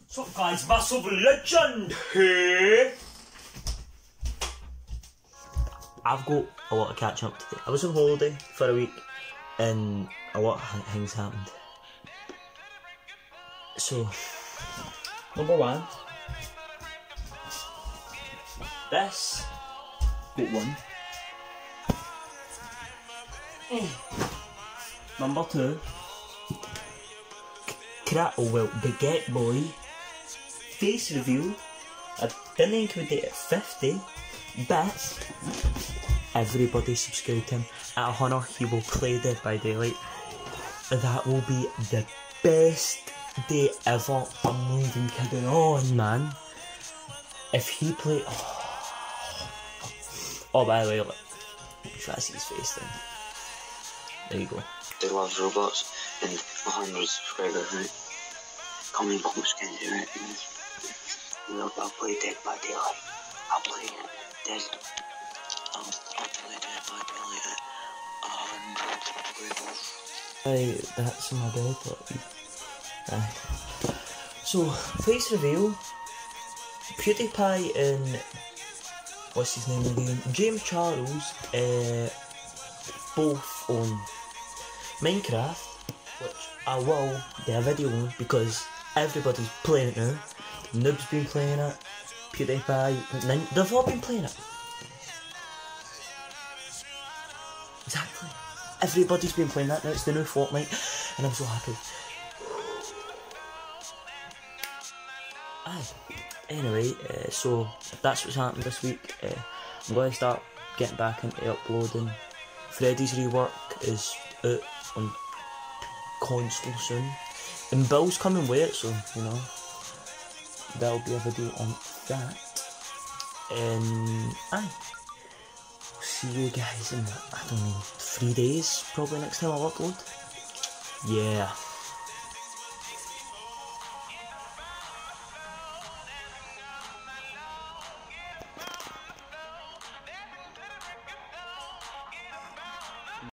What's up guys, Massive Legend here. I've got a lot of catching up today. I was on holiday for a week and a lot of things happened. So, number one, this got one. Number two, Crattlewell Baguette Boy face reveal. I didn't think we'd get it 50, but everybody subscribe to him. At Honor, he will play Dead by Daylight. That will be the best day ever. I'm not even kidding on, man. If he play, oh by the way, look, try to see his face then. There you go. They love robots and 100 subscribers, right? Coming close, can you, right? I'll play Dead by Daylight. I'll play Dead. I'll play Dead by Daylight at 100 subscribers. Hey, that's my bed, so, face reveal. PewDiePie and what's his name again? James Charles, both on Minecraft, which I will do a video on because everybody's playing it now. Noob's been playing it, PewDiePie, they've all been playing it. Exactly. Everybody's been playing that now. It's the new Fortnite, and I'm so happy. Anyway, so that's what's happened this week. I'm going to start getting back into uploading. Freddy's Rework is out on console soon, and Bill's coming with it, so you know there'll be a video on that. And see you guys in, I don't know, 3 days probably next time I'll upload. Yeah.